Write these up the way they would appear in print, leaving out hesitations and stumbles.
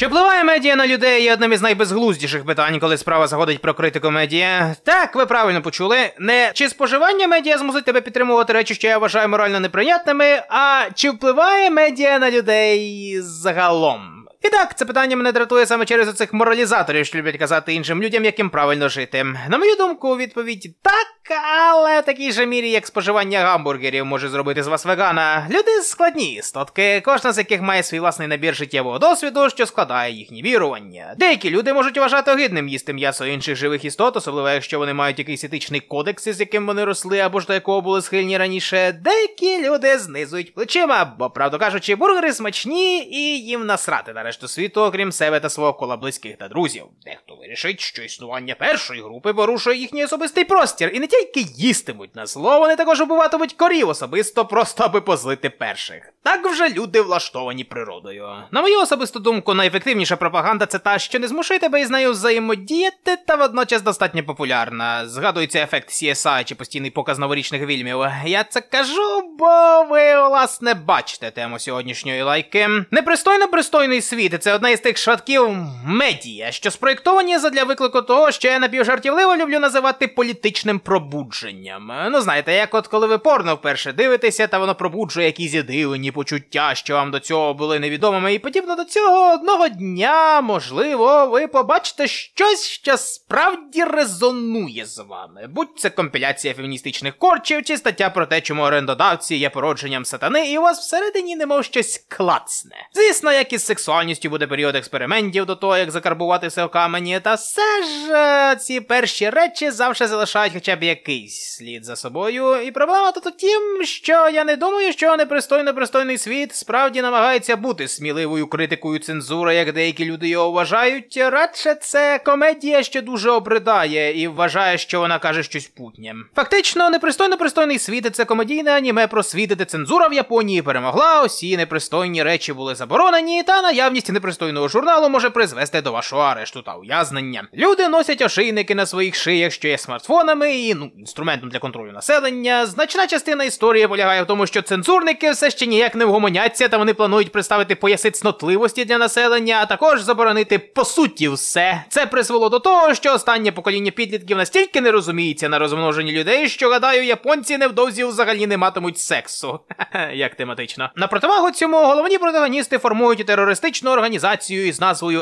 Чи впливає медіа на людей є одним із найбезглуздіших питань, коли справа заходить про критику медіа? Так, ви правильно почули. Не чи споживання медіа змусить тебе підтримувати речі, що я вважаю морально неприйнятними, а чи впливає медіа на людей загалом? І так, це питання мене дратує саме через оцих моралізаторів, що люблять казати іншим людям, яким правильно жити. На мою думку, відповідь так, але в такій же мірі, як споживання гамбургерів може зробити з вас вегана. Люди складні істотки, кожна з яких має свій власний набір життєвого досвіду, що складає їхні вірування. Деякі люди можуть вважати огидним їсти м'ясо інших живих істот, особливо якщо вони мають якийсь етичний кодекс, з яким вони росли або ж до якого були схильні раніше. Деякі люди знизують плечима, бо, правду кажучи, бургери смачні і їм насрати на решту світу, окрім себе та свого кола близьких та друзів. Дехто вирішить, що існування першої групи порушує їхній особистий простір, і не тільки їстимуть на зло, вони також убиватимуть корів особисто, просто аби позлити перших. Так вже люди влаштовані природою. На мою особисту думку, найефективніша пропаганда – це та, що не змушує тебе із нею взаємодіяти, та водночас достатньо популярна. Згадується ефект CSI чи постійний показ новорічних фільмів. Я це кажу, бо ви, власне, бачите тему сьогоднішньої лайки. Непристойно-пристойний світ – це одна із тих швидків медіа, що спроєктовані задля виклику того, що я напівжартівливо люблю називати політичним пробудженням. Ну, знаєте, як от коли ви порно вперше дивитеся, та воно пробуджує якісь дивні почуття, що вам до цього були невідомими, і подібно до цього одного дня, можливо, ви побачите щось, що справді резонує з вами. Будь це компіляція феміністичних корчів, чи стаття про те, чому орендодавці є породженням сатани, і у вас всередині немов щось клацне. Звісно, як із сексуальністю буде період експериментів до того, як закарбувати все в камені, та все ж ці перші речі завжди залишають хоча б якийсь слід за собою. І проблема тут у тім, що я не думаю, що непристойний світ справді намагається бути сміливою критикою цензури, як деякі люди його вважають. Радше це комедія, що дуже обридає і вважає, що вона каже щось путнє. Фактично, непристойний світ – це комедійне аніме про світ, де цензура в Японії перемогла, усі непристойні речі були заборонені, та наявність непристойного журналу може призвести до вашого арешту та ув'язнення. Люди носять ошейники на своїх шиях, що є смартфонами і, інструментом для контролю населення. Значна частина історії полягає в тому, що цензурники все ще ніяк не вгомоняться, та вони планують представити пояси цнотливості для населення, а також заборонити по суті все. Це призвело до того, що останнє покоління підлітків настільки не розуміється на розмноженні людей, що, гадаю, японці невдовзі взагалі не матимуть сексу. Як тематично. На противагу цьому головні протагоністи формують терористичну організацію із назвою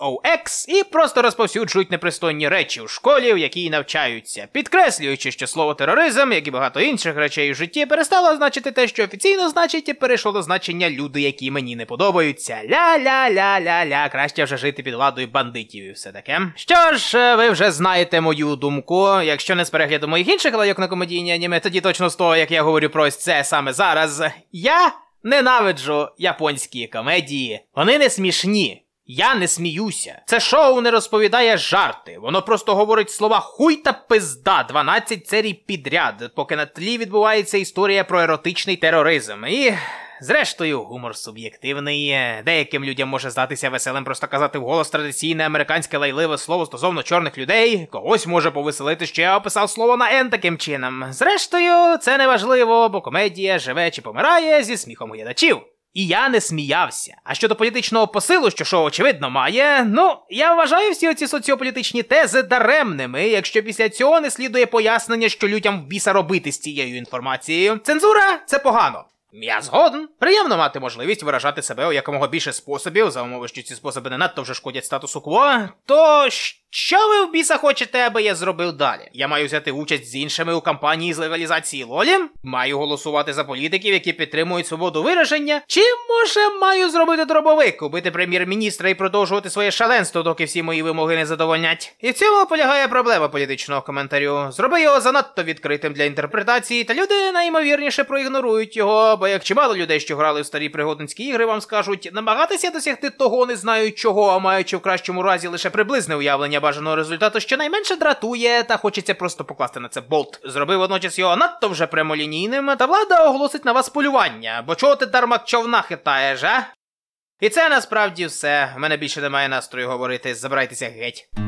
SOX і просто розповсюджують непристойні речі у школі, в якій навчаються, підкреслюючи, що слово тероризм, як і багато інших речей у житті, перестало значити те, що офіційно значить, і перейшло до значення люди, які мені не подобаються. Ля-ля-ля-ля-ля, краще вже жити під владою бандитів і все таке. Що ж, ви вже знаєте мою думку. Якщо не з перегляду моїх інших лайок на комедійні аніме, тоді точно з того, як я говорю про ось це саме зараз. Я ненавиджу японські комедії. Вони не смішні. Я не сміюся. Це шоу не розповідає жарти. Воно просто говорить слова хуй та пизда 12 серій підряд, поки на тлі відбувається історія про еротичний тероризм. І... зрештою, гумор суб'єктивний. Деяким людям може здатися веселим просто казати вголос традиційне американське лайливе слово стосовно чорних людей. Когось може повеселити, що я описав слово на «Н» таким чином. Зрештою, це не важливо, бо комедія живе чи помирає зі сміхом глядачів. І я не сміявся. А щодо політичного посилу, що шоу очевидно має, я вважаю всі оці соціополітичні тези даремними, якщо після цього не слідує пояснення, що людям в біса робити з цією інформацією. Цензура – це погано. Я згоден. Приємно мати можливість виражати себе у якомога більше способів, за умови, що ці способи не надто вже шкодять статусу кво. То що ви в біса хочете, аби я зробив далі? Я маю взяти участь з іншими у кампанії з легалізації лолі? Маю голосувати за політиків, які підтримують свободу вираження? Чи, може, маю зробити дробовик, убити прем'єр-міністра і продовжувати своє шаленство, доки всі мої вимоги не задовольнять? І в цьому полягає проблема політичного коментарю. Зроби його занадто відкритим для інтерпретації, та люди найімовірніше проігнорують його, бо як чимало людей, що грали в старі пригодницькі ігри, вам скажуть, намагатися досягти того не знаю чого, а маючи в кращому разі лише приблизне уявлення бажаного результату, щонайменше дратує, та хочеться просто покласти на це болт. Зроби водночас його надто вже прямолінійним, та влада оголосить на вас полювання, бо чого ти дарма човна хитаєш, а? І це насправді все. В мене більше немає настрою говорити, забирайтеся геть.